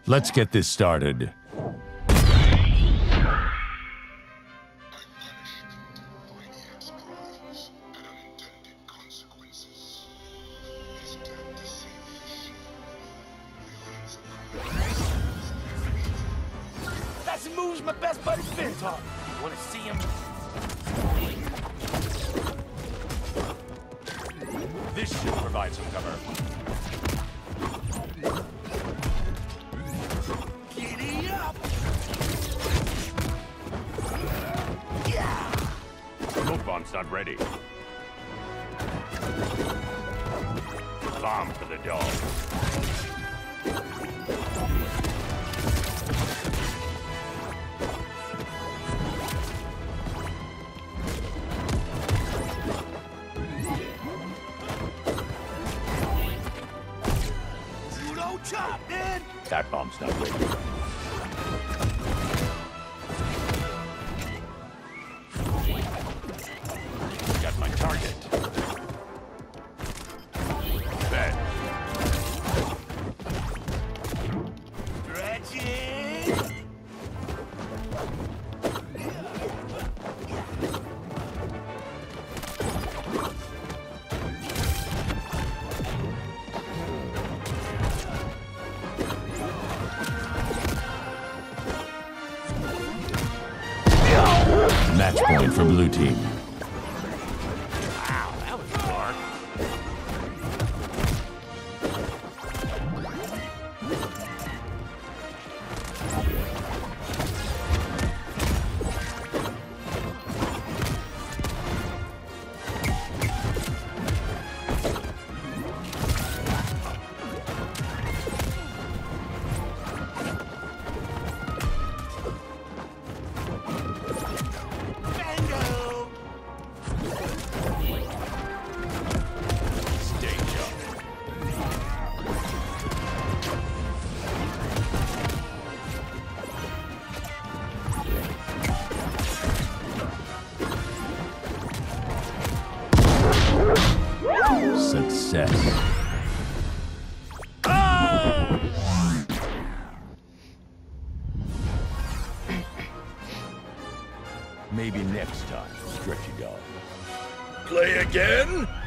Let's get this started. That's the moves my best buddy's been taught. Wanna see him? This should provide some cover. Giddy up! Yeah! Smoke bomb's not ready. Bomb for the dog. Chop, man! That bomb's not ready. Got my target. Bed. Stretching! Match point for blue team. Wow, that was dark. Success. Maybe next time, stretchy dog. Play again?